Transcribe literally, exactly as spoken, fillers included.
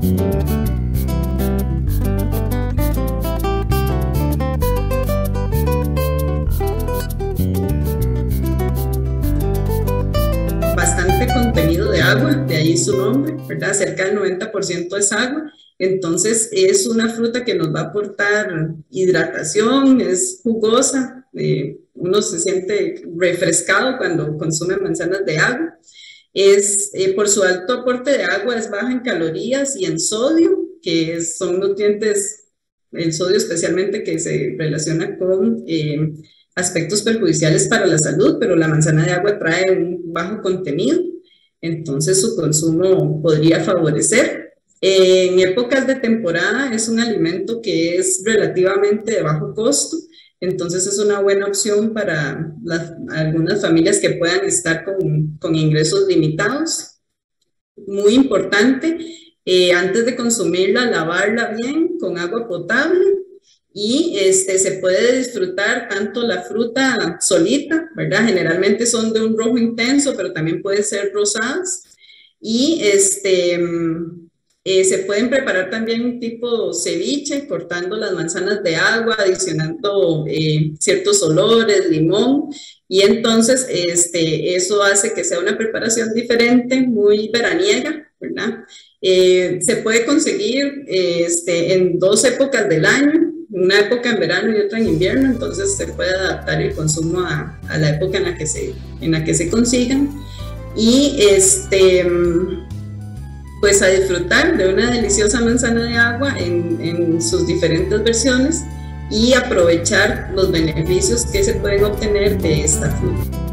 Bastante contenido de agua, de ahí su nombre, ¿verdad? Cerca del noventa por ciento es agua. Entonces es una fruta que nos va a aportar hidratación, es jugosa, eh, uno se siente refrescado cuando consume manzanas de agua. Es, eh, por su alto aporte de agua, es baja en calorías y en sodio, que es, son nutrientes, el sodio especialmente, que se relaciona con eh, aspectos perjudiciales para la salud, pero la manzana de agua trae un bajo contenido, entonces su consumo podría favorecer. En épocas de temporada es un alimento que es relativamente de bajo costo, entonces es una buena opción para las, algunas familias que puedan estar con, con ingresos limitados. Muy importante, eh, antes de consumirla, lavarla bien con agua potable y este, se puede disfrutar tanto la fruta solita, ¿verdad? Generalmente son de un rojo intenso, pero también pueden ser rosadas y este... Eh, se pueden preparar también tipo ceviche, cortando las manzanas de agua, adicionando eh, ciertos olores, limón, y entonces este, eso hace que sea una preparación diferente, muy veraniega, ¿verdad? Eh, se puede conseguir eh, este, en dos épocas del año, una época en verano y otra en invierno, entonces se puede adaptar el consumo a, a la época en la que se, en la que se consigan. Y este... pues a disfrutar de una deliciosa manzana de agua en, en sus diferentes versiones y aprovechar los beneficios que se pueden obtener de esta fruta.